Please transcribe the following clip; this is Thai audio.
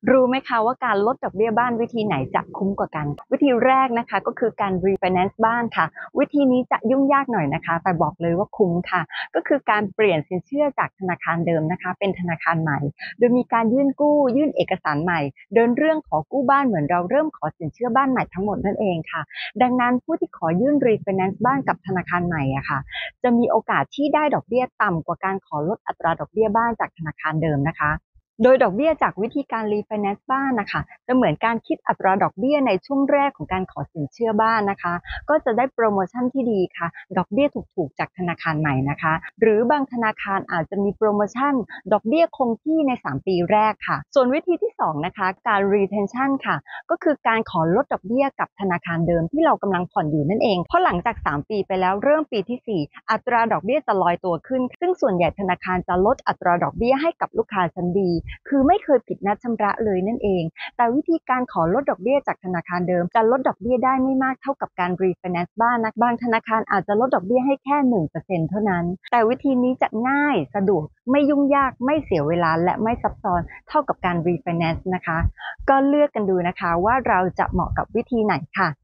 รู้ไหมคะว่าการลดดอกเบี้ยบ้านวิธีไหนจะคุ้มกว่ากันวิธีแรกนะคะก็คือการ refinance บ้านค่ะวิธีนี้จะยุ่งยากหน่อยนะคะแต่บอกเลยว่าคุ้มค่ะก็คือการเปลี่ยนสินเชื่อจากธนาคารเดิมนะคะเป็นธนาคารใหม่โดยมีการยื่นเอกสารใหม่เดินเรื่องขอกู้บ้านเหมือนเราเริ่มขอสินเชื่อบ้านใหม่ทั้งหมดนั่นเองค่ะดังนั้นผู้ที่ขอยื่น refinance บ้านกับธนาคารใหม่อะค่ะจะมีโอกาสที่ได้ดอกเบี้ยต่ำกว่าการขอลดอัตราดอกเบี้ยบ้านจากธนาคารเดิมนะคะ โดยดอกเบี้ยจากวิธีการรีไฟแนนซ์บ้านนะคะจะเหมือนการคิดอัตราดอกเบี้ยในช่วงแรกของการขอสินเชื่อบ้านนะคะก็จะได้โปรโมชั่นที่ดีค่ะดอกเบี้ยถูกๆจากธนาคารใหม่นะคะหรือบางธนาคารอาจจะมีโปรโมชั่นดอกเบี้ยคงที่ใน3ปีแรกค่ะส่วนวิธีที่2นะคะการ retention ค่ะก็คือการขอลดดอกเบี้ยกับธนาคารเดิมที่เรากำลังผ่อนอยู่นั่นเองเพราะหลังจาก3ปีไปแล้วเริ่มปีที่4อัตราดอกเบี้ยจะลอยตัวขึ้นซึ่งส่วนใหญ่ธนาคารจะลดอัตราดอกเบี้ยให้กับลูกค้าชั้นดี คือไม่เคยผิดนัดชำระเลยนั่นเอง แต่วิธีการขอลดดอกเบี้ยจากธนาคารเดิมจะลดดอกเบี้ยได้ไม่มากเท่ากับการรีไฟแนนซ์บ้านนะบางธนาคารอาจจะลดดอกเบี้ยให้แค่1%เท่านั้น แต่วิธีนี้จะง่ายสะดวกไม่ยุ่งยากไม่เสียเวลาและไม่ซับซ้อนเท่ากับการรีไฟแนนซ์นะคะก็เลือกกันดูนะคะว่าเราจะเหมาะกับวิธีไหนค่ะ